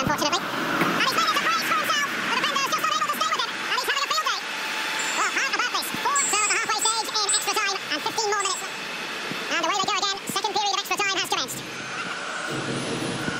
unfortunately. And he's made it a brace for himself. The defender is just unable to stay with him. And he's having a field day. Well, how about this? 4 at the halfway stage in extra time and 15 more minutes. And away they go again. Second period of extra time has commenced.